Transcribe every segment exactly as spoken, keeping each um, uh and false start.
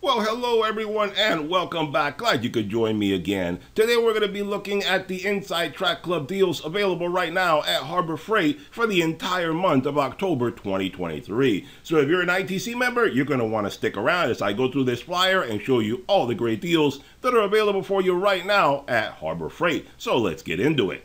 Well, hello everyone and welcome back. Glad you could join me again. Today we're going to be looking at the Inside Track Club deals available right now at Harbor Freight for the entire month of October twenty twenty-three. So if you're an I T C member, you're going to want to stick around as I go through this flyer and show you all the great deals that are available for you right now at Harbor Freight. So let's get into it.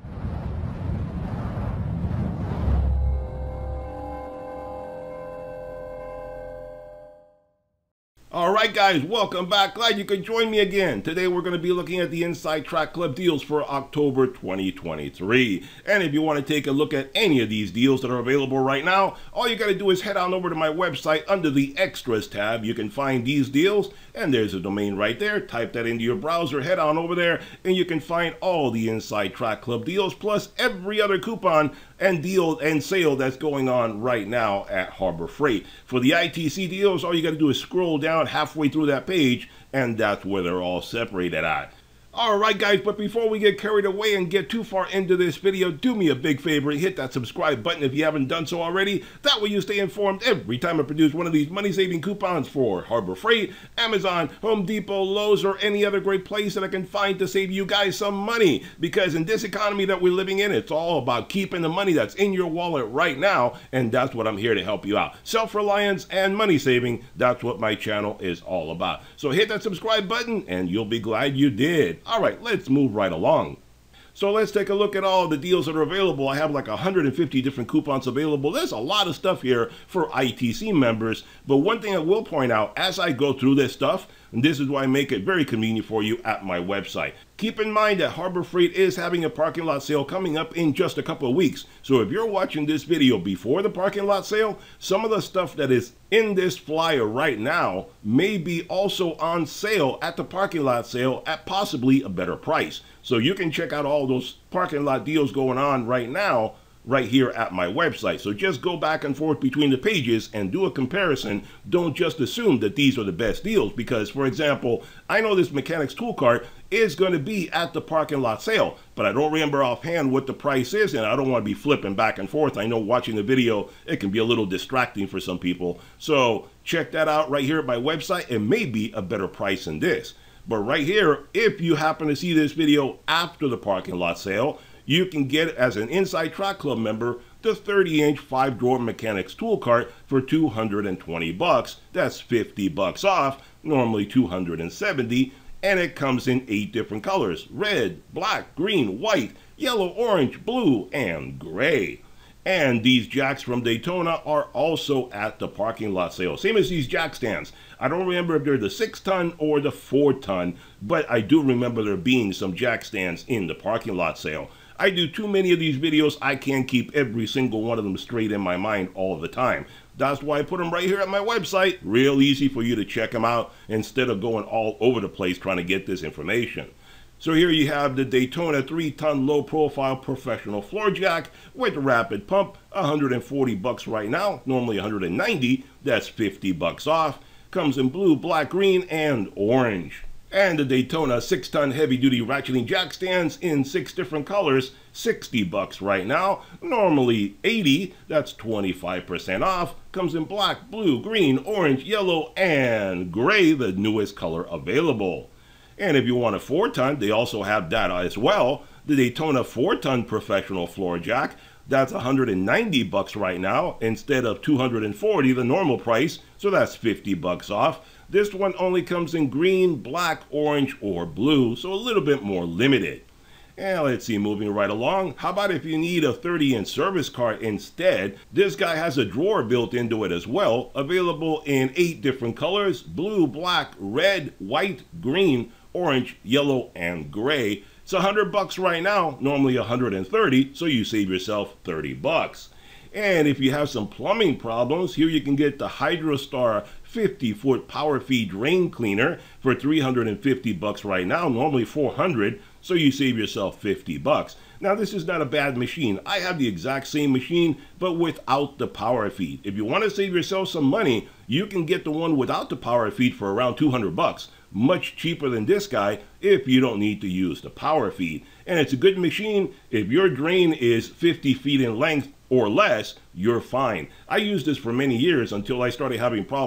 Alright guys, welcome back. Glad you could join me again. Today we're going to be looking at the Inside Track Club deals for October twenty twenty-three. And if you want to take a look at any of these deals that are available right now, all you got to do is head on over to my website under the Extras tab. You can find these deals, and there's a domain right there. Type that into your browser, head on over there, and you can find all the Inside Track Club deals, plus every other coupon and deal and sale that's going on right now at Harbor Freight. For the I T C deals, all you got to do is scroll down halfway through that page, and that's where they're all separated at. Alright guys, but before we get carried away and get too far into this video, do me a big favor, hit that subscribe button if you haven't done so already. That way you stay informed every time I produce one of these money-saving coupons for Harbor Freight, Amazon, Home Depot, Lowe's, or any other great place that I can find to save you guys some money. Because in this economy that we're living in, it's all about keeping the money that's in your wallet right now, and that's what I'm here to help you out. Self-reliance and money saving, that's what my channel is all about. So hit that subscribe button and you'll be glad you did. Alright, let's move right along. So let's take a look at all the deals that are available. I have like one hundred fifty different coupons available. There's a lot of stuff here for I T C members. But one thing I will point out as I go through this stuff, and this is why I make it very convenient for you at my website. Keep in mind that Harbor Freight is having a parking lot sale coming up in just a couple of weeks. So if you're watching this video before the parking lot sale, some of the stuff that is in this flyer right now may be also on sale at the parking lot sale at possibly a better price. So you can check out all those parking lot deals going on right now right here at my website. So just go back and forth between the pages and do a comparison. Don't just assume that these are the best deals, because for example, I know this mechanic's tool cart is going to be at the parking lot sale, but I don't remember offhand what the price is, and I don't want to be flipping back and forth. I know watching the video, it can be a little distracting for some people. So check that out right here at my website. It may be a better price than this. But right here, if you happen to see this video after the parking lot sale, you can get it as an Inside Track Club member, the thirty inch five drawer mechanics tool cart for two hundred twenty bucks. That's fifty bucks off, normally two hundred seventy, and it comes in eight different colors: red, black, green, white, yellow, orange, blue, and gray. And these jacks from Daytona are also at the parking lot sale. Same as these jack stands. I don't remember if they're the six ton or the four ton, but I do remember there being some jack stands in the parking lot sale. I do too many of these videos. I can't keep every single one of them straight in my mind all the time. That's why I put them right here at my website. Real easy for you to check them out instead of going all over the place trying to get this information. So here you have the Daytona three ton low profile professional floor jack with rapid pump, one hundred forty bucks right now, normally one hundred ninety. That's fifty bucks off. Comes in blue, black, green, and orange. And the Daytona six ton heavy duty ratcheting jack stands in six different colors, sixty bucks right now, normally eighty. That's twenty-five percent off. Comes in black, blue, green, orange, yellow, and gray, the newest color available. And if you want a four ton, they also have that as well. The Daytona four ton professional floor jack, that's one hundred ninety bucks right now instead of two hundred forty, the normal price. So that's fifty bucks off. This one only comes in green, black, orange, or blue, so a little bit more limited. And let's see, moving right along. How about if you need a thirty inch service cart instead? This guy has a drawer built into it as well, available in eight different colors: blue, black, red, white, green, orange, yellow, and gray. It's one hundred bucks right now, normally one hundred thirty, so you save yourself thirty bucks. And if you have some plumbing problems, here you can get the HydroStar fifty foot power feed drain cleaner for three hundred fifty bucks right now, normally four hundred, so you save yourself fifty bucks. Now this is not a bad machine. I have the exact same machine, but without the power feed. If you want to save yourself some money, you can get the one without the power feed for around two hundred bucks. Much cheaper than this guy if you don't need to use the power feed. And it's a good machine. If your drain is fifty feet in length or less, you're fine. I used this for many years until I started having problems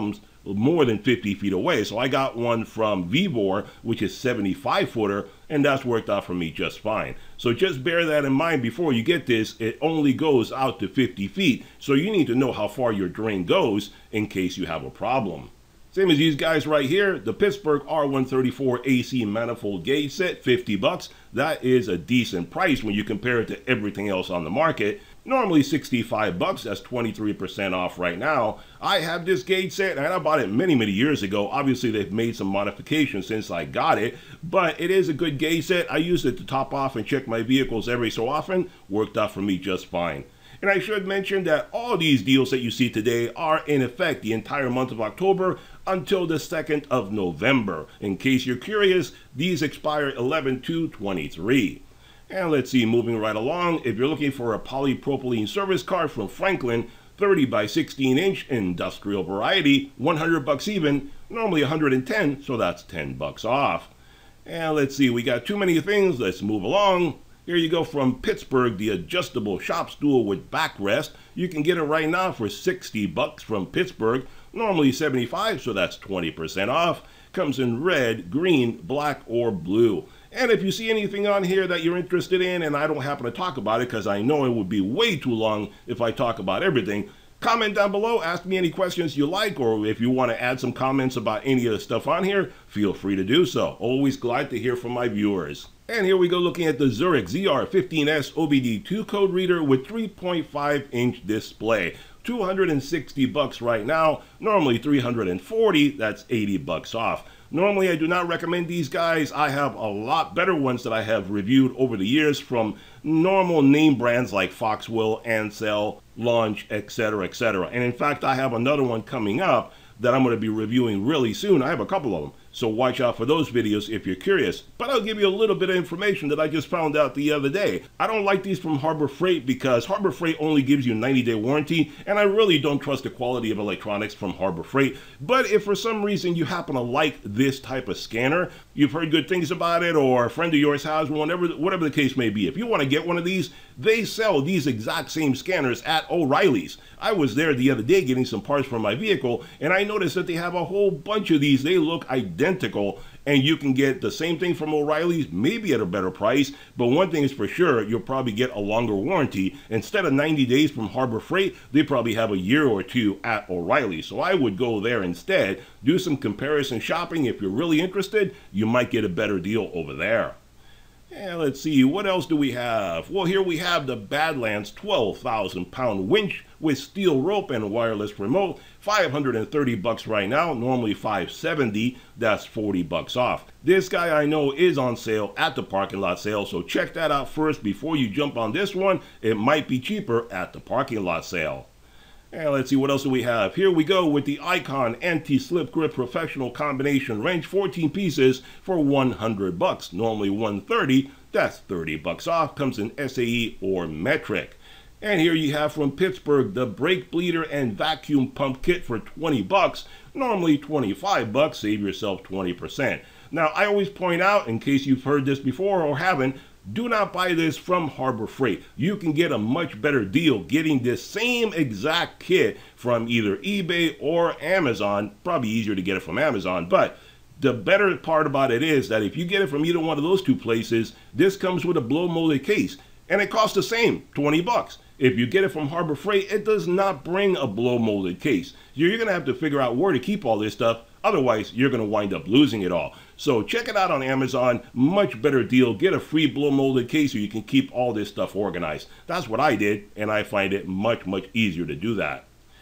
more than fifty feet away. So I got one from Vibor, which is seventy-five footer, and that's worked out for me just fine. So just bear that in mind before you get this. It only goes out to fifty feet, so you need to know how far your drain goes in case you have a problem. Same as these guys right here, the Pittsburgh R one thirty-four A C manifold gauge set, fifty bucks. That is a decent price when you compare it to everything else on the market. Normally sixty-five bucks, that's twenty-three percent off right now. I have this gauge set and I bought it many, many years ago. Obviously they've made some modifications since I got it, but it is a good gauge set. I use it to top off and check my vehicles every so often. Worked out for me just fine. And I should mention that all these deals that you see today are in effect the entire month of October until the second of November. In case you're curious, these expire eleven two twenty-three. And let's see, moving right along, if you're looking for a polypropylene service car from Franklin, thirty by sixteen inch industrial variety, one hundred bucks even, normally one hundred ten, so that's ten bucks off. And let's see, we got too many things, let's move along. Here you go from Pittsburgh, the adjustable shop stool with backrest. You can get it right now for sixty bucks from Pittsburgh, normally seventy-five, so that's twenty percent off. Comes in red, green, black, or blue. And if you see anything on here that you're interested in and I don't happen to talk about it because I know it would be way too long if I talk about everything, comment down below, ask me any questions you like, or if you want to add some comments about any of the stuff on here, feel free to do so. Always glad to hear from my viewers. And here we go looking at the Zurich Z R fifteen S O B D two code reader with three point five inch display. two hundred sixty bucks right now, normally three hundred forty, that's eighty bucks off. Normally I do not recommend these guys. I have a lot better ones that I have reviewed over the years from normal name brands like Foxwell, Ansell, Launch, et cetera, et cetera. And in fact, I have another one coming up that I'm going to be reviewing really soon. I have a couple of them, so watch out for those videos if you're curious. But I'll give you a little bit of information that I just found out the other day. I don't like these from Harbor Freight because Harbor Freight only gives you a ninety day warranty, and I really don't trust the quality of electronics from Harbor Freight. But if for some reason you happen to like this type of scanner, you've heard good things about it, or a friend of yours has one, whatever, whatever the case may be, if you want to get one of these, they sell these exact same scanners at O'Reilly's. I was there the other day getting some parts for my vehicle, and I noticed that they have a whole bunch of these. They look identical, and you can get the same thing from O'Reilly's, maybe at a better price, but one thing is for sure, you'll probably get a longer warranty. Instead of ninety days from Harbor Freight, they probably have a year or two at O'Reilly. So I would go there instead, do some comparison shopping. If you're really interested, you might get a better deal over there. And let's see, what else do we have? Well, here we have the Badlands twelve thousand pound winch with steel rope and wireless remote, five hundred thirty bucks right now, normally five seventy, that's forty bucks off. This guy I know is on sale at the parking lot sale, so check that out first before you jump on this one. It might be cheaper at the parking lot sale. And let's see, what else do we have? Here we go with the Icon Anti-Slip Grip Professional Combination Wrench, fourteen pieces for one hundred bucks. Normally one thirty, that's thirty bucks off. Comes in S A E or metric. And here you have from Pittsburgh the brake bleeder and vacuum pump kit for twenty bucks. Normally twenty-five bucks, save yourself twenty percent. Now, I always point out, in case you've heard this before or haven't, do not buy this from Harbor Freight. You can get a much better deal getting this same exact kit from either eBay or Amazon. Probably easier to get it from Amazon, but the better part about it is that if you get it from either one of those two places, this comes with a blow molded case, and it costs the same, twenty bucks. If you get it from Harbor Freight, it does not bring a blow molded case. You're going to have to figure out where to keep all this stuff. Otherwise, you're going to wind up losing it all. So check it out on Amazon. Much better deal. Get a free blow molded case so you can keep all this stuff organized. That's what I did, and I find it much, much easier to do that.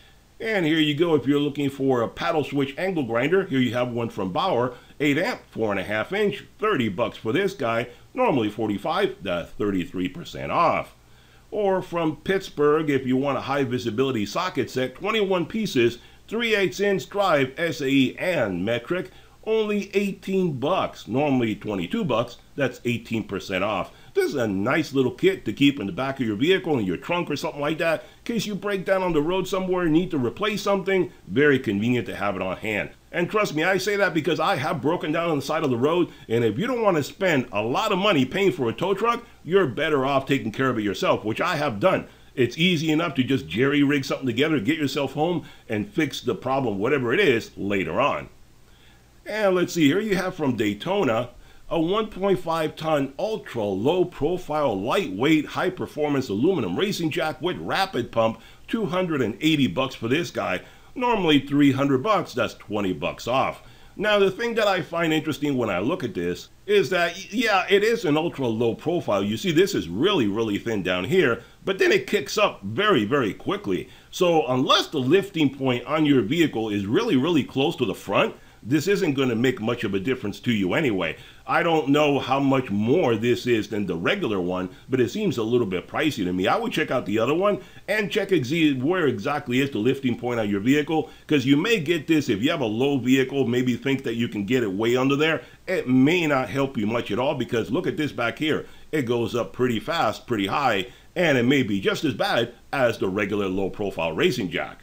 And here you go if you're looking for a paddle switch angle grinder. Here you have one from Bauer, eight amp, four and a half inch, thirty bucks for this guy. Normally forty-five, that's thirty-three percent off. Or from Pittsburgh, if you want a high visibility socket set, twenty-one pieces, three eighths inch drive, S A E and metric, only eighteen bucks. Normally twenty-two bucks, that's eighteen percent off. This is a nice little kit to keep in the back of your vehicle, in your trunk or something like that. In case you break down on the road somewhere and need to replace something, very convenient to have it on hand. And trust me, I say that because I have broken down on the side of the road, and if you don't want to spend a lot of money paying for a tow truck, you're better off taking care of it yourself, which I have done. It's easy enough to just jerry-rig something together, get yourself home, and fix the problem, whatever it is, later on. And let's see, here you have from Daytona, a one point five ton ultra low profile lightweight high performance aluminum racing jack with rapid pump, two hundred eighty bucks for this guy. Normally three hundred bucks, that's twenty bucks off. Now the thing that I find interesting when I look at this is that, yeah, it is an ultra low profile. You see this is really, really thin down here, but then it kicks up very, very quickly. So unless the lifting point on your vehicle is really, really close to the front, this isn't going to make much of a difference to you anyway. I don't know how much more this is than the regular one, but it seems a little bit pricey to me. I would check out the other one and check where exactly is the lifting point on your vehicle, because you may get this if you have a low vehicle, maybe think that you can get it way under there. It may not help you much at all, because look at this back here. It goes up pretty fast, pretty high, and it may be just as bad as the regular low profile racing jack.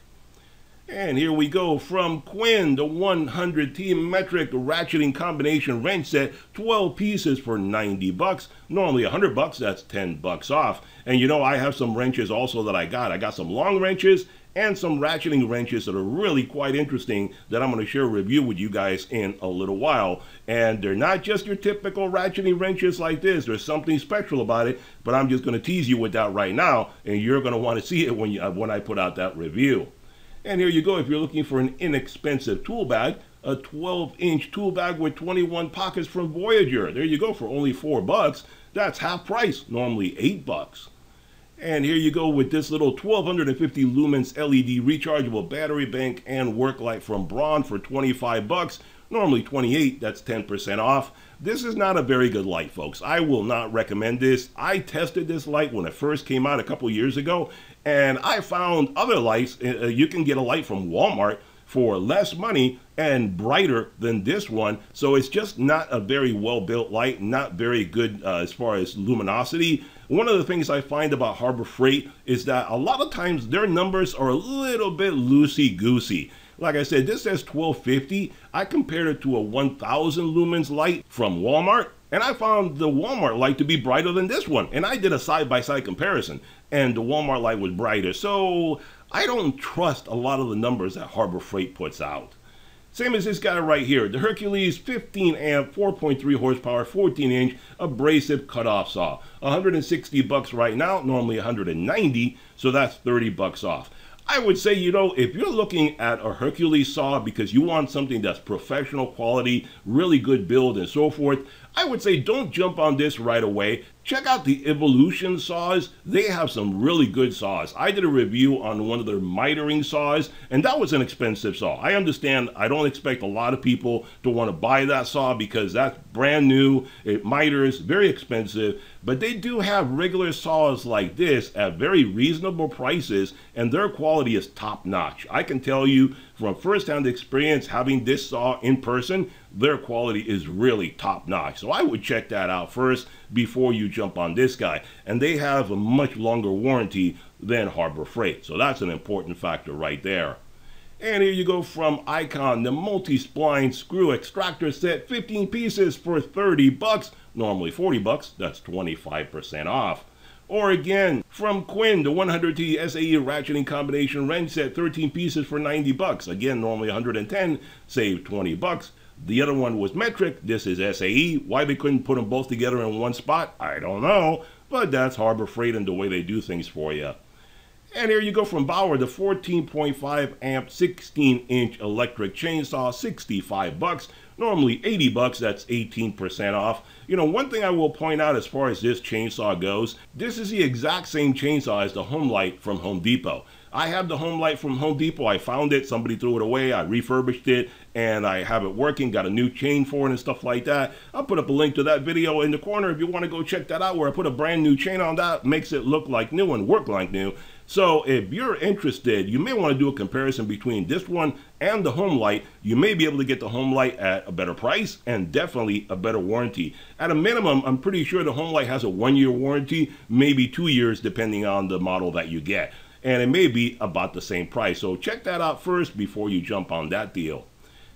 And here we go from Quinn, the one hundred T metric ratcheting combination wrench set, twelve pieces for ninety bucks. Normally one hundred bucks, that's ten bucks off. And you know, I have some wrenches also that I got. I got some long wrenches and some ratcheting wrenches that are really quite interesting that I'm going to share a review with you guys in a little while. And they're not just your typical ratcheting wrenches like this. There's something special about it, but I'm just going to tease you with that right now, and you're going to want to see it when you, when I put out that review. And here you go, if you're looking for an inexpensive tool bag, a twelve inch tool bag with twenty-one pockets from Voyager. There you go, for only four bucks. That's half price, normally eight bucks. And here you go with this little twelve fifty lumens L E D rechargeable battery bank and work light from Braun for twenty-five bucks. Normally twenty-eight, that's ten percent off. This is not a very good light, folks. I will not recommend this. I tested this light when it first came out a couple years ago, and I found other lights. Uh, you can get a light from Walmart for less money and brighter than this one. So it's just not a very well-built light, not very good uh, as far as luminosity. One of the things I find about Harbor Freight is that a lot of times their numbers are a little bit loosey-goosey. Like I said, this says twelve fifty. I compared it to a one thousand lumens light from Walmart, and I found the Walmart light to be brighter than this one. And I did a side-by-side comparison, and the Walmart light was brighter. So I don't trust a lot of the numbers that Harbor Freight puts out. Same as this guy right here, the Hercules fifteen amp, four point three horsepower, fourteen inch abrasive cutoff saw. one hundred sixty bucks right now, normally one hundred ninety, so that's thirty bucks off. I would say, you know, if you're looking at a Hercules saw because you want something that's professional quality, really good build and so forth, I would say don't jump on this right away. Check out the Evolution saws. They have some really good saws. I did a review on one of their mitering saws, and that was an expensive saw. I understand I don't expect a lot of people to want to buy that saw because that's brand new. It miters, very expensive, but they do have regular saws like this at very reasonable prices, and their quality is top notch. I can tell you from first-hand experience having this saw in person, their quality is really top notch. So I would check that out first before you jump on this guy. And they have a much longer warranty than Harbor Freight. So that's an important factor right there. And here you go from Icon, the multi-spline screw extractor set, fifteen pieces for thirty bucks, normally forty bucks, that's twenty-five percent off. Or again, from Quinn, the one hundred T S A E ratcheting combination wrench set, thirteen pieces for ninety bucks. Again, normally one hundred ten, save twenty bucks. The other one was metric, this is S A E. Why they couldn't put them both together in one spot, I don't know. But that's Harbor Freight and the way they do things for you. And here you go from Bauer, the fourteen point five amp, sixteen inch electric chainsaw, sixty-five bucks. Normally eighty bucks, that's eighteen percent off. You know, one thing I will point out as far as this chainsaw goes, this is the exact same chainsaw as the Home Light from Home Depot. I have the Home Light from Home Depot. I found it, somebody threw it away, I refurbished it, and I have it working, got a new chain for it and stuff like that. I'll put up a link to that video in the corner if you want to go check that out, where I put a brand new chain on that, makes it look like new and work like new. So if you're interested, you may want to do a comparison between this one and the Home Light. You may be able to get the Home Light at a better price and definitely a better warranty. At a minimum, I'm pretty sure the Home Light has a one-year warranty, maybe two years depending on the model that you get. And it may be about the same price. So check that out first before you jump on that deal.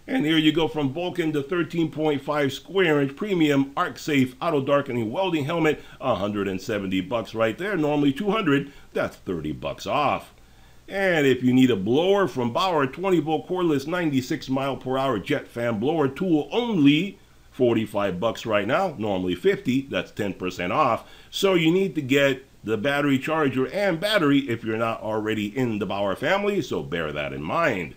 And here you go from Vulcan, the thirteen point five square inch premium arc safe auto darkening welding helmet, one hundred seventy bucks right there. Normally two hundred, that's thirty bucks off. And if you need a blower from Bauer, twenty volt cordless ninety-six mile per hour jet fan blower tool, only forty-five bucks right now, normally fifty, that's ten percent off. So you need to get the battery charger and battery if you're not already in the Bauer family, so bear that in mind.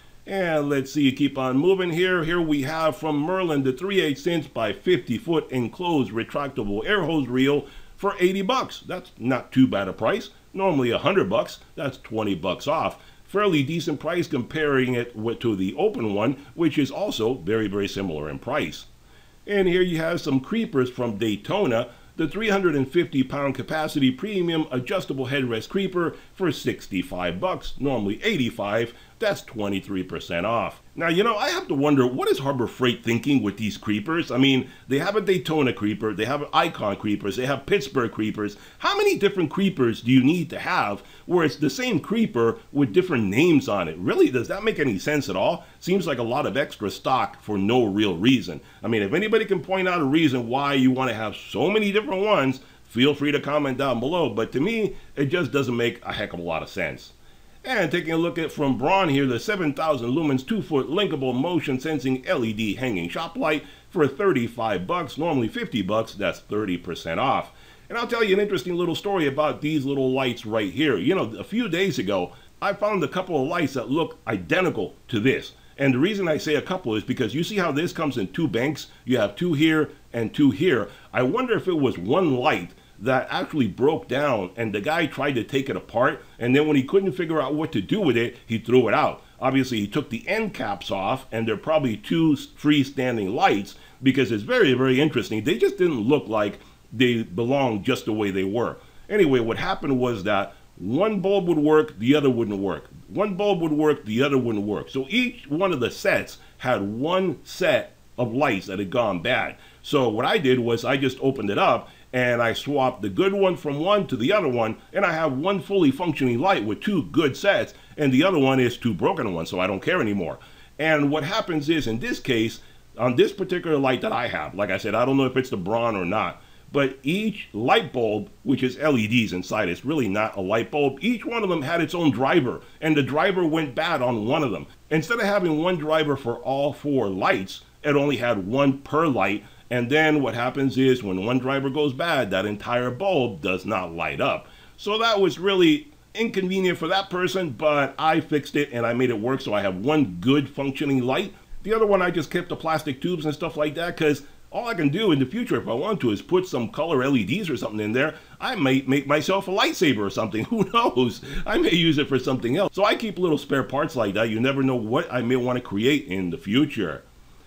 And let's see, keep on moving here. Here we have from Merlin the three eighths inch by fifty foot enclosed retractable air hose reel for eighty bucks. That's not too bad a price. Normally one hundred bucks, that's twenty bucks off. Fairly decent price comparing it with, to the open one, which is also very, very similar in price. And here you have some creepers from Daytona, the three hundred fifty pound capacity premium adjustable headrest creeper for sixty-five bucks, normally eighty-five. That's twenty-three percent off. Now, you know, I have to wonder, what is Harbor Freight thinking with these creepers? I mean, they have a Daytona creeper, they have Icon creepers, they have Pittsburgh creepers. How many different creepers do you need to have where it's the same creeper with different names on it? Really, does that make any sense at all? Seems like a lot of extra stock for no real reason. I mean, if anybody can point out a reason why you want to have so many different ones, feel free to comment down below. But to me, it just doesn't make a heck of a lot of sense. And taking a look at from Braun here, the seven thousand lumens two foot linkable motion sensing L E D hanging shop light for thirty-five bucks, normally fifty bucks, that's thirty percent off. And I'll tell you an interesting little story about these little lights right here. You know, a few days ago, I found a couple of lights that look identical to this. And the reason I say a couple is because you see how this comes in two banks? You have two here and two here. I wonder if it was one light that actually broke down and the guy tried to take it apart, and then when he couldn't figure out what to do with it, he threw it out. Obviously, he took the end caps off, and they're probably two freestanding lights because it's very, very interesting. They just didn't look like they belonged just the way they were. Anyway, what happened was that one bulb would work, the other wouldn't work. One bulb would work, the other wouldn't work. So each one of the sets had one set of lights that had gone bad. So what I did was I just opened it up and I swapped the good one from one to the other one, and I have one fully functioning light with two good sets, and the other one is two broken ones, so I don't care anymore. And what happens is, in this case, on this particular light that I have, like I said, I don't know if it's the Braun or not, but each light bulb, which is L E Ds inside, it's really not a light bulb, each one of them had its own driver, and the driver went bad on one of them. Instead of having one driver for all four lights, it only had one per light. And then what happens is when one driver goes bad, that entire bulb does not light up. So that was really inconvenient for that person, but I fixed it and I made it work. So I have one good functioning light. The other one, I just kept the plastic tubes and stuff like that, because all I can do in the future, if I want to, is put some color L E Ds or something in there. I might make myself a lightsaber or something. Who knows? I may use it for something else. So I keep little spare parts like that. You never know what I may want to create in the future.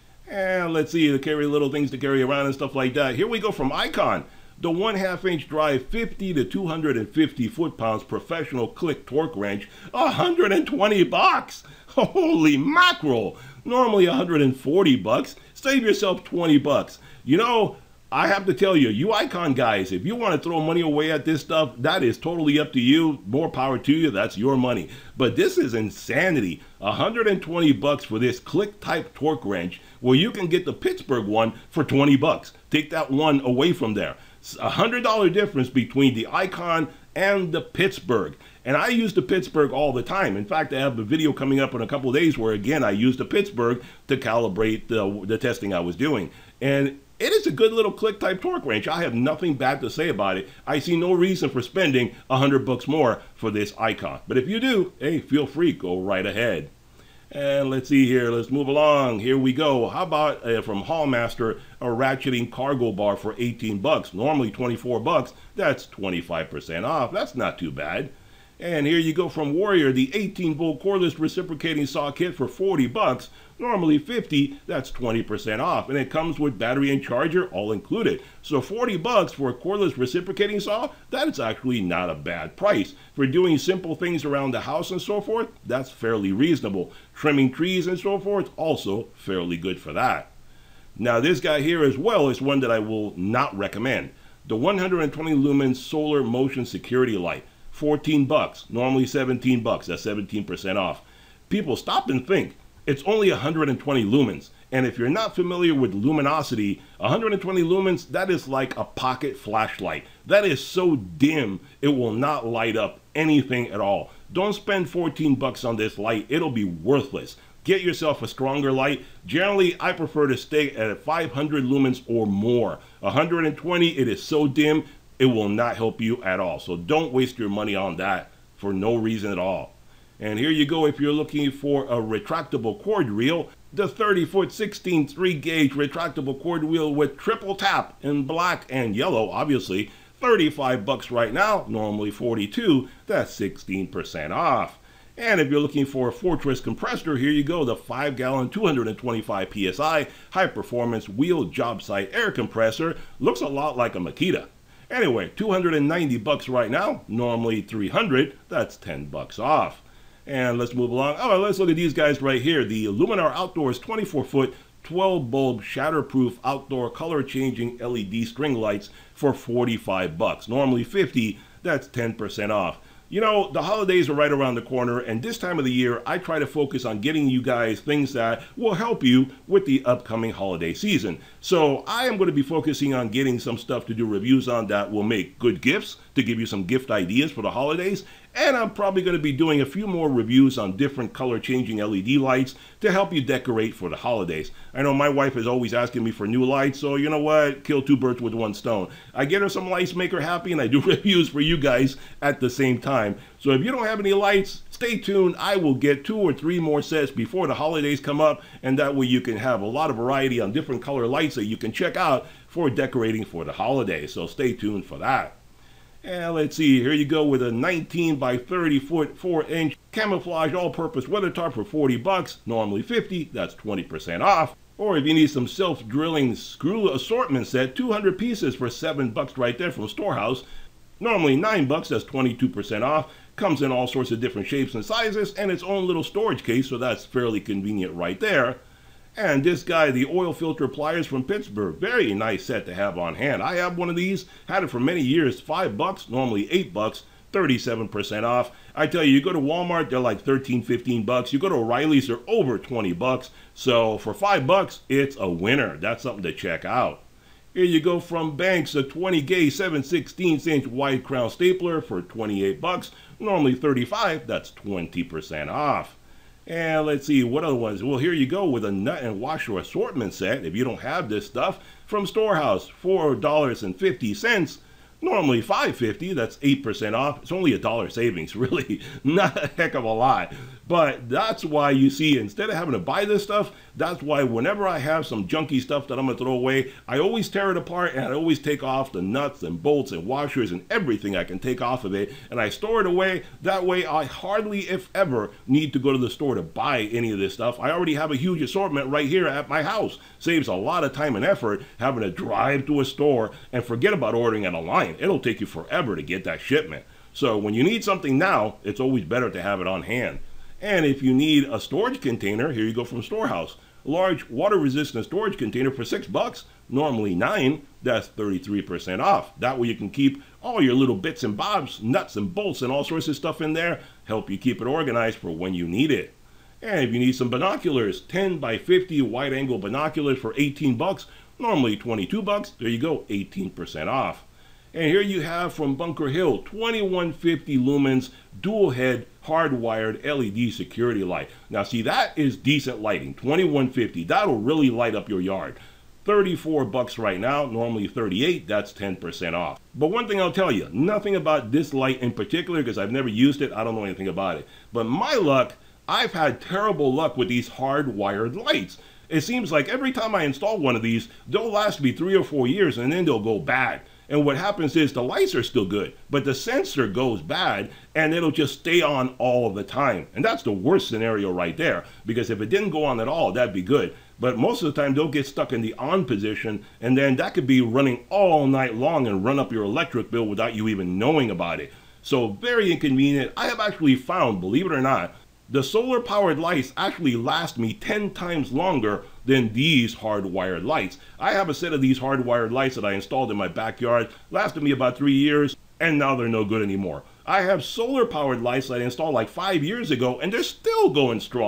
And let's see, to carry little things to carry around and stuff like that. Here we go from Icon. The one half inch drive fifty to two hundred fifty foot-pounds professional click torque wrench, one hundred twenty bucks. Holy mackerel. Normally one hundred forty bucks. Save yourself twenty bucks. You know, I have to tell you, you Icon guys, if you want to throw money away at this stuff, that is totally up to you. More power to you. That's your money. But this is insanity. one hundred twenty bucks for this click type torque wrench, where you can get the Pittsburgh one for twenty bucks. Take that one away from there. It's a one hundred dollar difference between the Icon and the Pittsburgh. And I use the Pittsburgh all the time. In fact, I have a video coming up in a couple of days where, again, I used the Pittsburgh to calibrate the, the testing I was doing. And it is a good little click type torque wrench. I have nothing bad to say about it. I see no reason for spending a hundred bucks more for this Icon. But if you do, hey, feel free, go right ahead. And let's see here, let's move along. Here we go. How about uh, from Hallmaster, a ratcheting cargo bar for eighteen bucks, normally twenty-four bucks. That's twenty-five percent off. That's not too bad. And here you go from Warrior, the eighteen volt cordless reciprocating saw kit for forty bucks, normally fifty, that's twenty percent off. And it comes with battery and charger all included. So forty bucks for a cordless reciprocating saw, that is actually not a bad price. For doing simple things around the house and so forth, that's fairly reasonable. Trimming trees and so forth, also fairly good for that. Now this guy here as well is one that I will not recommend. The one hundred twenty lumen solar motion security light. fourteen bucks, normally seventeen bucks, that's seventeen percent off. People, stop and think. It's only one hundred twenty lumens. And if you're not familiar with luminosity, one hundred twenty lumens, that is like a pocket flashlight. That is so dim, it will not light up anything at all. Don't spend fourteen bucks on this light. It'll be worthless. Get yourself a stronger light. Generally, I prefer to stay at five hundred lumens or more. one hundred twenty, it is so dim, it will not help you at all. So don't waste your money on that for no reason at all. And here you go if you're looking for a retractable cord reel. The thirty foot sixteen three gauge retractable cord reel with triple tap in black and yellow, obviously. thirty-five bucks right now, normally forty-two. That's sixteen percent off. And if you're looking for a Fortress compressor, here you go, the five gallon two hundred twenty-five P S I high performance wheel job site air compressor. Looks a lot like a Makita. Anyway, two hundred ninety bucks right now, normally three hundred. That's ten bucks off. And let's move along. Oh, let's look at these guys right here. The Luminar Outdoors twenty-four foot twelve bulb shatterproof outdoor color changing L E D string lights for forty-five bucks. Normally fifty. That's ten percent off. You know, the holidays are right around the corner, and this time of the year, I try to focus on getting you guys things that will help you with the upcoming holiday season. So I am going to be focusing on getting some stuff to do reviews on that will make good gifts, to give you some gift ideas for the holidays. And I'm probably going to be doing a few more reviews on different color changing L E D lights to help you decorate for the holidays. I know my wife is always asking me for new lights, so you know what? Kill two birds with one stone. I get her some lights, make her happy, and I do reviews for you guys at the same time. So if you don't have any lights, stay tuned. I will get two or three more sets before the holidays come up, and that way you can have a lot of variety on different color lights that you can check out for decorating for the holidays. So stay tuned for that. And let's see, here you go with a nineteen by thirty foot four inch camouflage all-purpose weather tarp for forty bucks, normally fifty. That's twenty percent off. Or if you need some self-drilling screw assortment set, two hundred pieces for seven bucks right there from Storehouse. Normally nine bucks, that's twenty-two percent off. Comes in all sorts of different shapes and sizes and its own little storage case, so that's fairly convenient right there. And this guy, the oil filter pliers from Pittsburgh, very nice set to have on hand. I have one of these, had it for many years, five bucks, normally eight bucks, thirty-seven percent off. I tell you, you go to Walmart, they're like thirteen, fifteen bucks. You go to O'Reilly's, they're over twenty bucks. So for five bucks, it's a winner. That's something to check out. Here you go from Banks, a twenty gauge seven sixteenths inch wide crown stapler for twenty-eight bucks, normally thirty-five. That's twenty percent off. And let's see, what other ones? Well, here you go with a nut and washer assortment set. If you don't have this stuff, from Storehouse, four dollars and fifty cents. Normally five fifty, that's eight percent off. It's only a dollar savings, really. Not a heck of a lot. But that's why you see, instead of having to buy this stuff, that's why whenever I have some junky stuff that I'm going to throw away, I always tear it apart and I always take off the nuts and bolts and washers and everything I can take off of it. And I store it away. That way I hardly, if ever, need to go to the store to buy any of this stuff. I already have a huge assortment right here at my house. Saves a lot of time and effort having to drive to a store and forget about ordering it online. It'll take you forever to get that shipment. So when you need something now, it's always better to have it on hand. And if you need a storage container, here you go from Storehouse. A large water-resistant storage container for six bucks, normally nine. That's thirty-three percent off. That way you can keep all your little bits and bobs, nuts and bolts and all sorts of stuff in there. Help you keep it organized for when you need it. And if you need some binoculars, ten by fifty wide-angle binoculars for eighteen bucks, normally twenty-two bucks. There you go, eighteen percent off. And here you have from Bunker Hill, twenty-one fifty lumens, dual head, hardwired L E D security light. Now see, that is decent lighting, twenty-one fifty. That'll really light up your yard. thirty-four bucks right now, normally thirty-eight, that's ten percent off. But one thing I'll tell you, nothing about this light in particular, because I've never used it, I don't know anything about it. But my luck, I've had terrible luck with these hardwired lights. It seems like every time I install one of these, they'll last me three or four years and then they'll go bad. And what happens is the lights are still good, but the sensor goes bad and it'll just stay on all of the time. And that's the worst scenario right there, because if it didn't go on at all, that'd be good. But most of the time they'll get stuck in the on position, and then that could be running all night long and run up your electric bill without you even knowing about it. So very inconvenient. I have actually found, believe it or not, the solar powered lights actually last me ten times longer than these hardwired lights. I have a set of these hardwired lights that I installed in my backyard, lasted me about three years, and now they're no good anymore. I have solar powered lights that I installed like five years ago, and they're still going strong.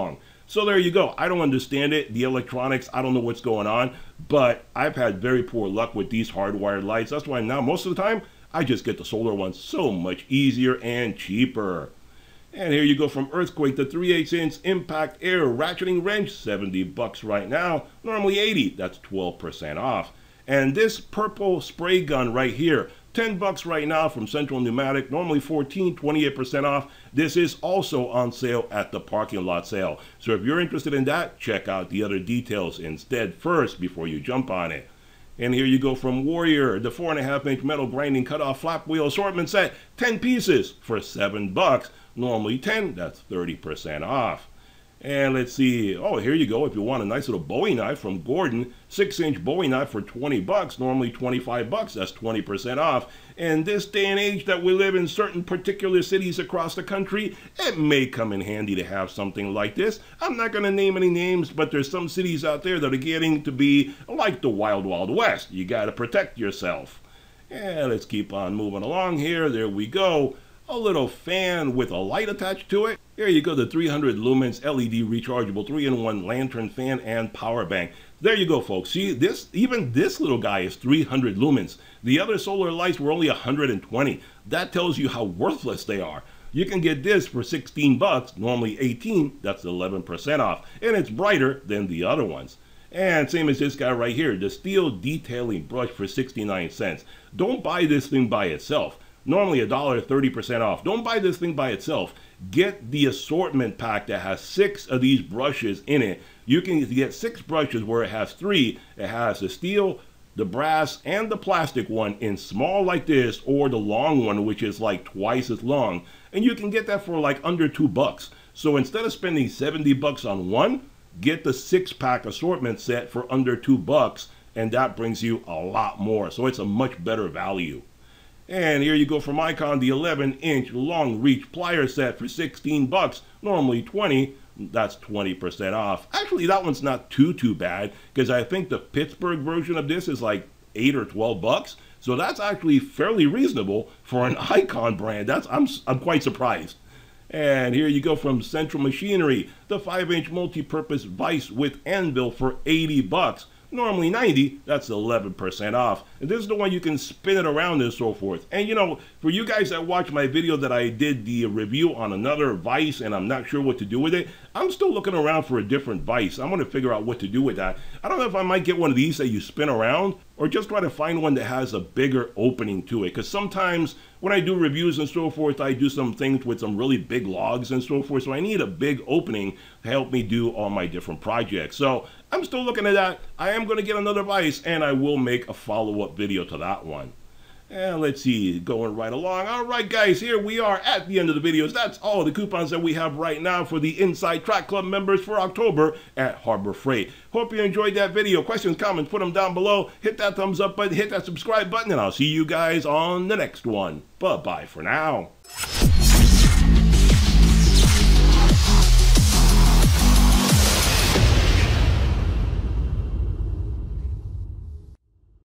So there you go. I don't understand it. The electronics, I don't know what's going on, but I've had very poor luck with these hardwired lights. That's why now most of the time, I just get the solar ones so much easier and cheaper. And here you go from Earthquake, the three eighths inch impact air ratcheting wrench, seventy bucks right now, normally eighty. That's twelve percent off. And this purple spray gun right here, ten bucks right now from Central Pneumatic, normally fourteen, twenty-eight percent off. This is also on sale at the parking lot sale. So if you're interested in that, check out the other details instead first before you jump on it. And here you go from Warrior, the four and a half inch metal grinding cutoff flap wheel assortment set, ten pieces for seven bucks. Normally ten, that's thirty percent off. And let's see, oh, here you go. If you want a nice little Bowie knife from Gordon, six inch Bowie knife for twenty bucks, normally twenty-five bucks, that's twenty percent off. And this day and age that we live in certain particular cities across the country, it may come in handy to have something like this. I'm not going to name any names, but there's some cities out there that are getting to be like the Wild Wild West. You got to protect yourself. And let's keep on moving along here. There we go. A little fan with a light attached to it. Here you go, the three hundred lumens L E D rechargeable three in one lantern fan and power bank. There you go, folks. See, this, even this little guy is three hundred lumens. The other solar lights were only one hundred twenty. That tells you how worthless they are. You can get this for sixteen bucks, normally eighteen. That's eleven percent off, and it's brighter than the other ones. And same as this guy right here, the steel detailing brush for sixty-nine cents. Don't buy this thing by itself. Normally a dollar, thirty percent off. Don't buy this thing by itself. Get the assortment pack that has six of these brushes in it. You can get six brushes where it has three. It has the steel, the brass, and the plastic one in small like this, or the long one, which is like twice as long. And you can get that for like under two bucks. So instead of spending seventy bucks on one, get the six pack assortment set for under two bucks, and that brings you a lot more. So it's a much better value. And here you go from Icon, the eleven inch long reach plier set for sixteen bucks, normally twenty. That's twenty percent off. Actually, that one's not too, too bad, because I think the Pittsburgh version of this is like eight or twelve bucks. So that's actually fairly reasonable for an Icon brand. That's I'm, I'm quite surprised. And here you go from Central Machinery, the five inch multi-purpose vise with anvil for eighty bucks. Normally ninety, that's eleven percent off. And this is the one you can spin it around and so forth. And you know, for you guys that watch my video that I did the review on another vise and I'm not sure what to do with it, I'm still looking around for a different vise. I'm going to figure out what to do with that. I don't know if I might get one of these that you spin around, or just try to find one that has a bigger opening to it. Because sometimes when I do reviews and so forth, I do some things with some really big logs and so forth. So I need a big opening to help me do all my different projects. So I'm still looking at that. I am going to get another vise, and I will make a follow-up video to that one. And let's see, going right along. All right, guys, here we are at the end of the videos. That's all the coupons that we have right now for the Inside Track Club members for October at Harbor Freight. Hope you enjoyed that video. Questions, comments, put them down below. Hit that thumbs up button, hit that subscribe button, and I'll see you guys on the next one. Bye-bye for now.